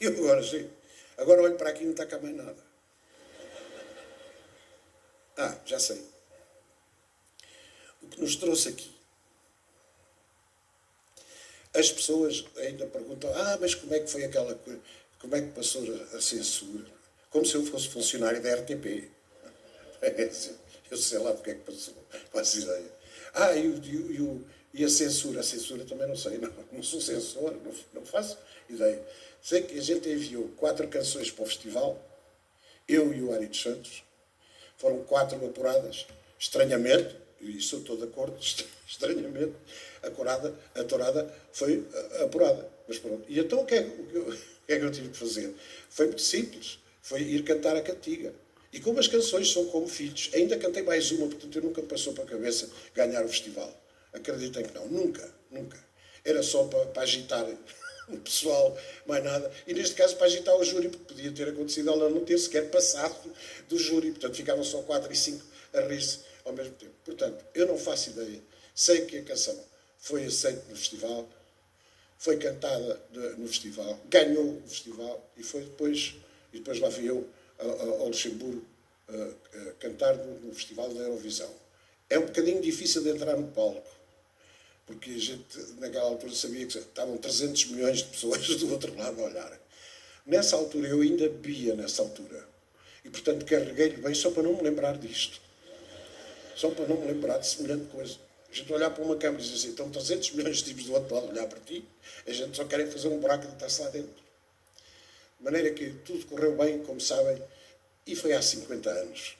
E eu agora sim. Agora olho para aqui e não está cá mais nada. Ah, já sei. O que nos trouxe aqui. As pessoas ainda perguntam, mas como é que foi aquela coisa? Como é que passou a censura? Como se eu fosse funcionário da RTP. Eu sei lá porque é que passou. Faço ideia. E a censura? A censura também não sei. Não sou censor, não faço ideia. Sei que a gente enviou 4 canções para o festival. Eu e o Ari dos Santos. Foram 4 apuradas. Estranhamente, e sou todo de acordo, estranhamente, a tourada foi apurada. Mas pronto. E então o que é que eu tive de fazer? Foi muito simples. Foi ir cantar a cantiga. E como as canções são como filhos, ainda cantei mais uma, portanto eu nunca me passou para a cabeça ganhar o festival. Acreditem que não. Nunca. Era só para agitar o pessoal, mais nada. E neste caso para agitar o júri, porque podia ter acontecido ela não ter sequer passado do júri. Portanto ficavam só 4 e 5 a rir-se ao mesmo tempo. Portanto, eu não faço ideia. Sei que a canção foi aceita no festival, foi cantada no festival, ganhou o festival e depois lá fui eu ao Luxemburgo cantar no Festival da Eurovisão. É um bocadinho difícil de entrar no palco, porque a gente naquela altura sabia que estavam 300 milhões de pessoas do outro lado a olhar. Nessa altura, eu ainda bebia nessa altura. E, portanto, carreguei-lhe bem só para não me lembrar disto. Só para não me lembrar de semelhante coisa. A gente olhar para uma câmara e dizer assim, estão 300 milhões de tipos do outro lado a olhar para ti, a gente só quer fazer um buraco de estar-se lá dentro. De maneira que tudo correu bem, como sabem, e foi há 50 anos.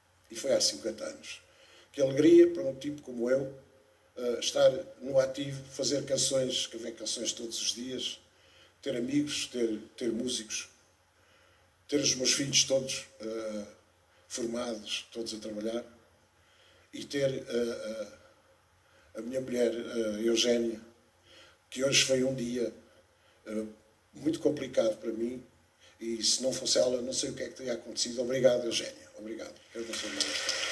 Que alegria para um tipo como eu estar no ativo, fazer canções, escrever canções todos os dias, ter amigos, ter músicos, ter os meus filhos todos formados, todos a trabalhar, e ter a minha mulher, Eugénia, que hoje foi um dia muito complicado para mim, e se não fosse ela, não sei o que é que teria acontecido. Obrigado, Eugénia. Obrigado. Eu não sei mais.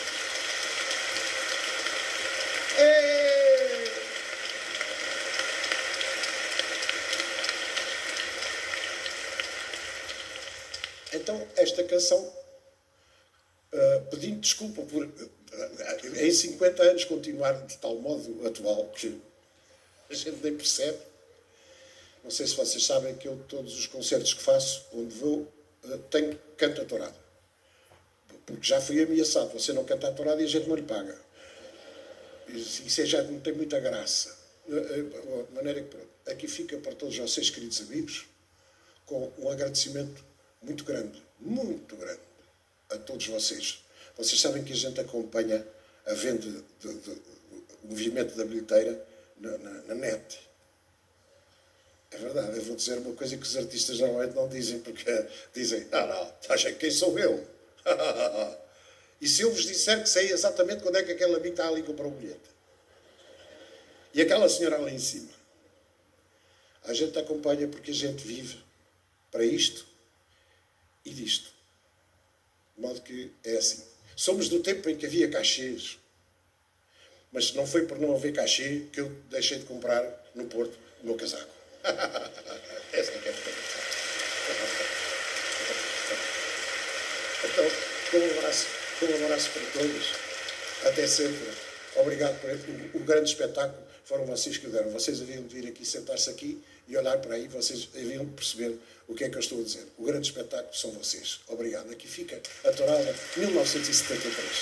Então, esta canção, pedindo desculpa por, em 50 anos, continuar de tal modo atual, que a gente nem percebe. Não sei se vocês sabem que eu, todos os concertos que faço, onde vou, canto a tourada. Porque já fui ameaçado. Você não canta a tourada e a gente não lhe paga. Isso já não tem muita graça. De maneira que, pronto, aqui fica para todos vocês, queridos amigos, com um agradecimento muito grande a todos vocês. Vocês sabem que a gente acompanha a venda do movimento da bilheteira na net. É verdade, eu vou dizer uma coisa que os artistas normalmente não dizem, porque dizem, não, acha quem sou eu? E se eu vos disser que sei exatamente quando é que aquele amigo está ali e comprou um bilhete? E aquela senhora ali em cima? A gente acompanha porque a gente vive para isto e disto. De modo que é assim. Somos do tempo em que havia cachês. Mas não foi por não haver cachê que eu deixei de comprar no Porto o meu casaco. Essa é que é a verdade. Então, com um abraço para todos. Até sempre. Obrigado por o grande espetáculo. Foram vocês que o deram. Vocês haviam de vir aqui, sentar-se aqui e olhar para aí. Vocês haviam de perceber o que é que eu estou a dizer. O grande espetáculo são vocês. Obrigado. Aqui fica a tourada 1973.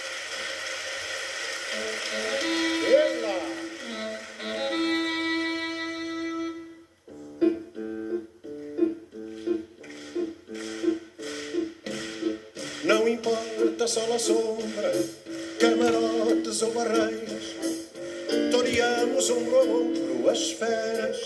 Não importa sol ou sombra, camarotes ou barreiras, toreamos ombro a ombro as feras.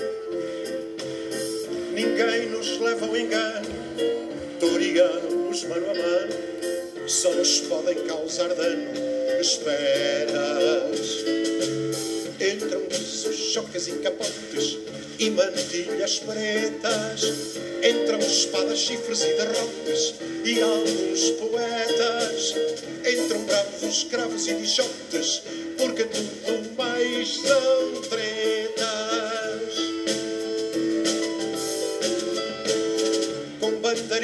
Ninguém nos leva ao engano, toreamos mano a mano, só nos podem causar dano esperas. Entram guizos, chocas e capotes e mantilhas pretas, entram espadas, chifres e derrotas e alguns poetas, entram bravos, cravos e dichotes, porque tudo mais são tretas.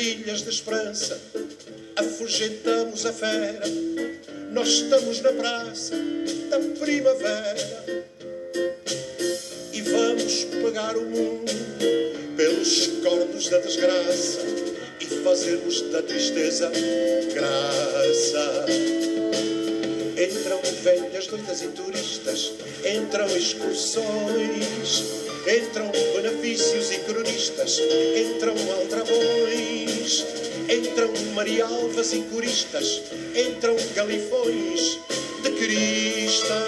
trilhas de esperança, afugentamos a fera. Nós estamos na praça da primavera e vamos pegar o mundo pelos cornos da desgraça e fazermos da tristeza graça. Entram velhas doidas e turistas, entram excursões, entram benefícios e cronistas, entram aldrabões, entram marialvas e coristas, entram galifões de crista.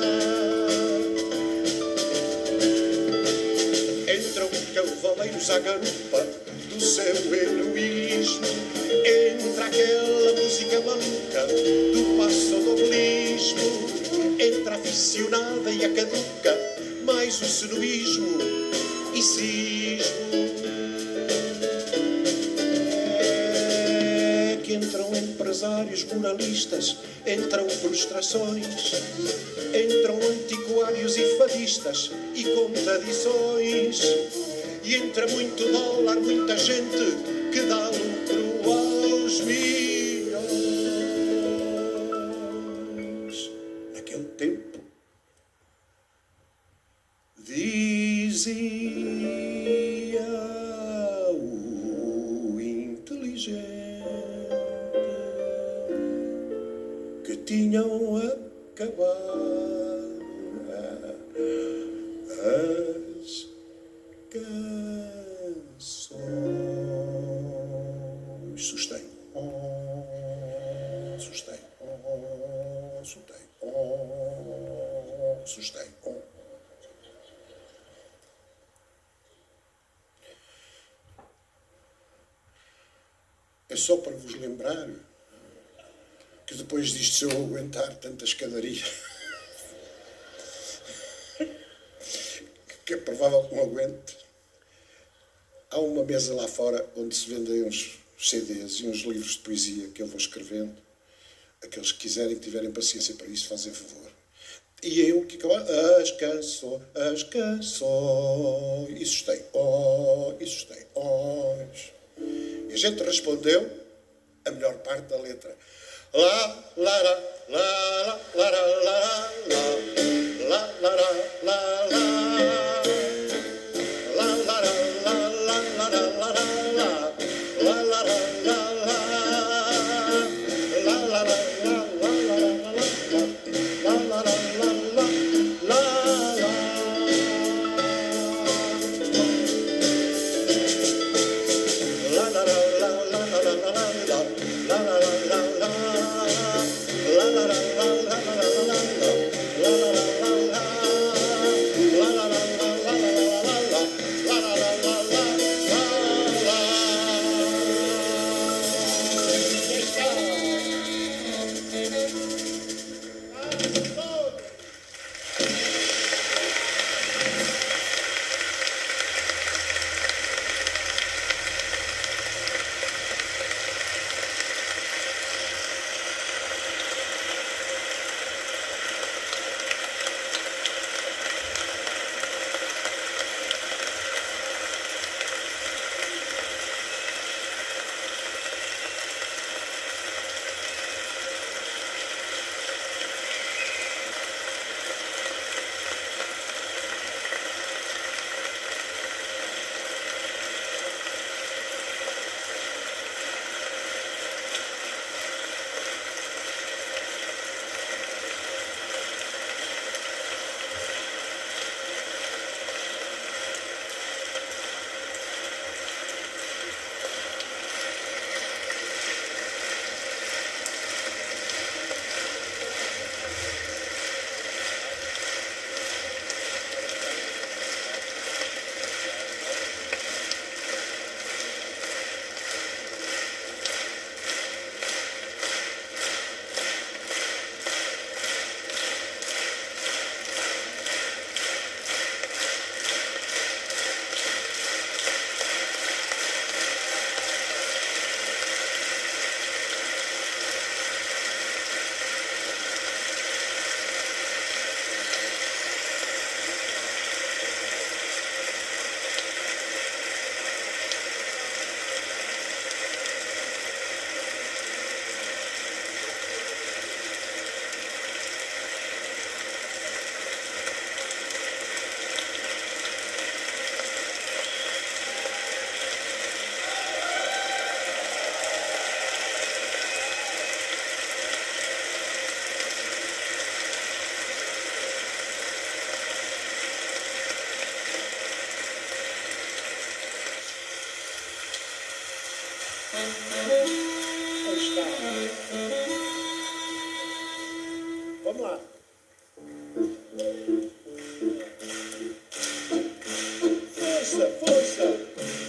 Entram cavaleiros à garupa do seu heroísmo, entra aquela música maluca do passodobelismo, entra a aficionada e a caduca, mais o senoísmo e cismo. É que entram empresários moralistas, entram frustrações, entram antiquários e fadistas e contradições, e entra muito dólar, muita gente que dá lucro aos milhões. Naquele tempo dizia o inteligente que tinham acabado as canções. Sustém, sustém, sustém, sustém. É só para vos lembrar que depois disto, se eu aguentar tanta escadaria, que é provável que não aguente, há uma mesa lá fora onde se vendem uns CDs e uns livros de poesia que eu vou escrevendo. Aqueles que quiserem, que tiverem paciência para isso, fazem favor. E eu que acabo as canções, isso tem, isso tem, E a gente respondeu a melhor parte da letra. Lá, lá, lá, lá, lá, lá, lá, lá, lá, lá, lá, lá. Força, força!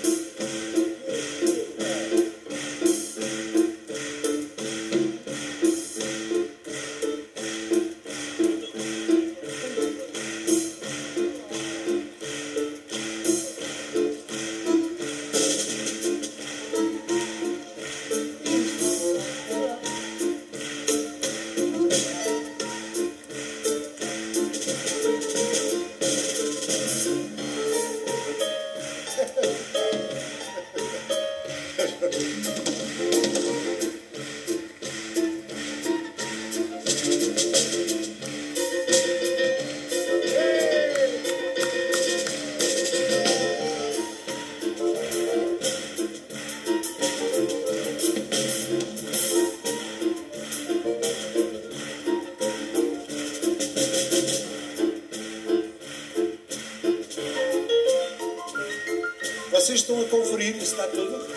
Vocês estão a conferir, isso está tudo?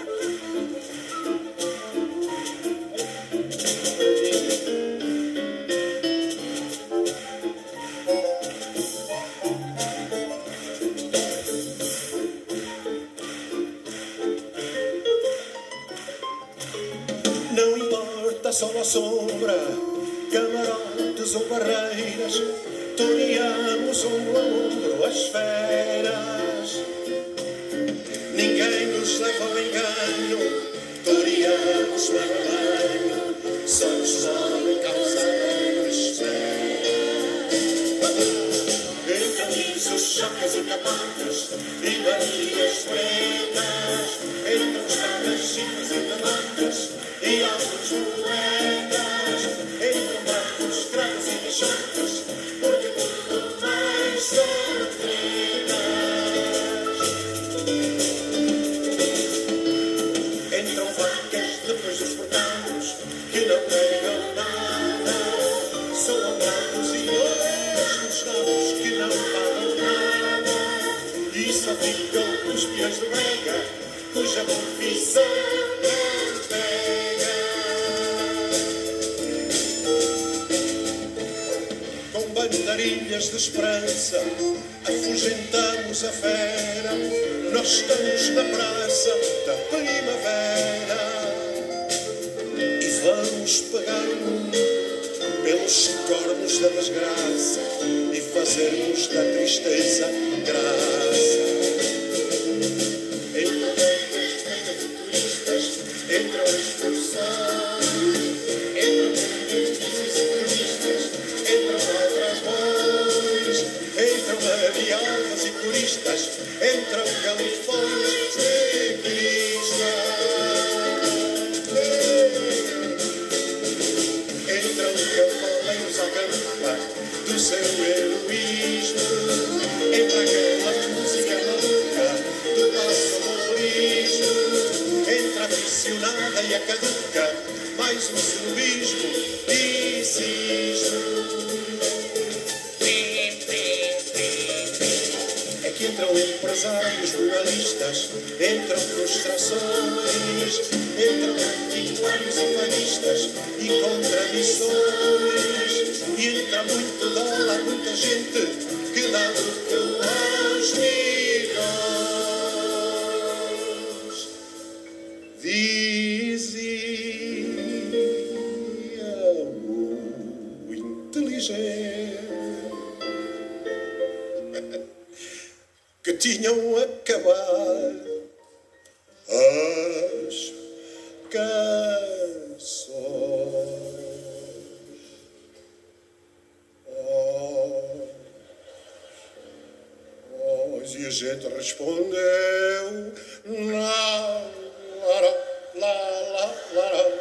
Não importa sol ou sombra, camarotes ou barreiras, toreamos ombro a ombro as feras. Ninguém nos leva ao engano, toreamos para o banho, só nos sobem causando espera. Entre avisos, chacas e capotas, e baterias pretas, entre os carnachicos e camadas, e alguns moedas, entre brancos, cravos e bichotas, porque tudo mais são tretas. Entram vacas depois dos portados, que não pegam nada, são brancos e honestos dados que não pagam nada, e só ficam os peões de brega, cuja confissão não pega. Com bandarilhas de esperança afugentamos a fera, nós estamos na praça da primavera e vamos pagar o mundo pelos cornos da desgraça e fazermos da tristeza graça. Entre as excursões, entre benefícios e turistas, entre ladrões, entre marialvas e puristas, entre galifões ciclistas, entre cavaleiros à garupa do seu heroísmo, entre aquela música maluca do nosso alcoolismo, entre a aficionada e a caduca, mais um snobismo e cismo. É que entram empresários moralistas, entram frustrações, entram antiquários e fanistas e contradições, e entra muito dólar, muita gente que dá lucro aos milhões. Dizia o inteligente que tinham acabado as canções. E a gente respondeu: não, lá, lá, lá, lá, lá.